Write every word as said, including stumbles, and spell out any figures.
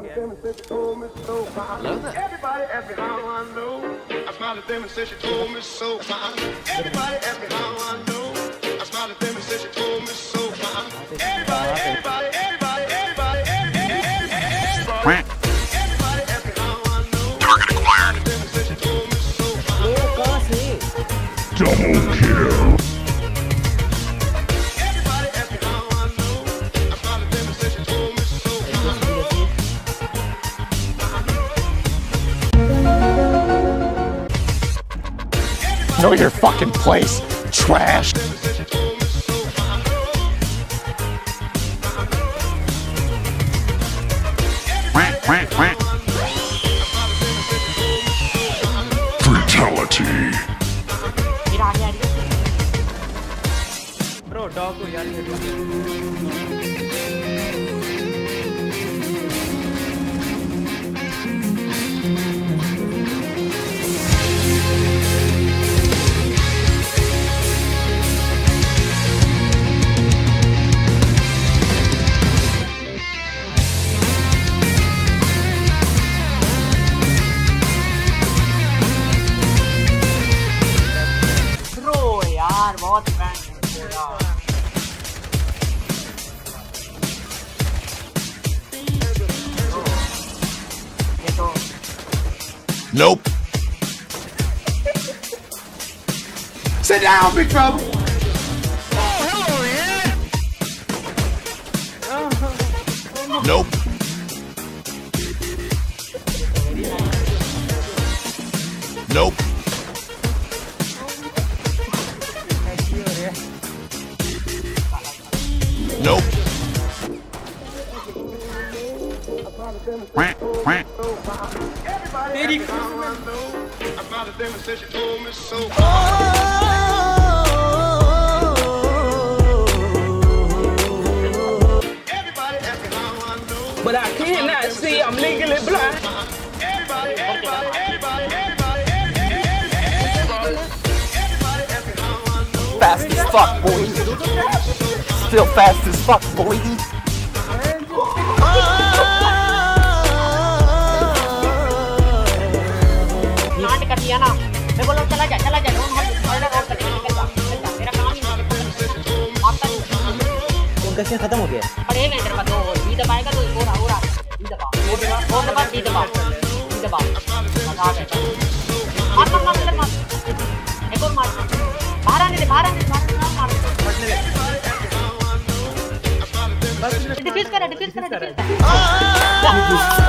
Love that. Everybody asked me how I know. I smiled at them and said she told me so. Everybody asked me how I know. I smiled at them and said she told me so. Everybody, everybody, everybody, everybody, everybody, everybody. Everybody asked me how I know. I smiled at them and said she told me so. Double kill. Everybody asked me how I know. I smiled at them and said she told me so. Know your fucking place, trash. Fatality. Bro, dog को यार ये यार बहुत fan ये तो Nope. Sit down, big trouble. Oh, hello, yeah. Nope. Nope. Nope. Quack, quack. Everybody asked me how I know. I smiled at them and said she told me so. Everybody asked me how I know. But I cannot see, I'm legally blind. Everybody, everybody, everybody, everybody, everybody, everybody asked me how I know. Fast as fuck, boy. Still fast as fuck, boy. नाट कर दिया ना मैं बोला चला जा चला जा don't have order और करके निकल जा मेरा काम ही नहीं आपका उनका सीन खत्म हो गया पड़े में इधर का दो बी दबाएगा तो और और बी दबा और दबा बी दबा बी दबा मजा आ गया मार मार मार इधर मार एक और मार बाहर आने दे बाहर आने दे मार मार डिफेंस कर डिफेंस कर डिफेंस कर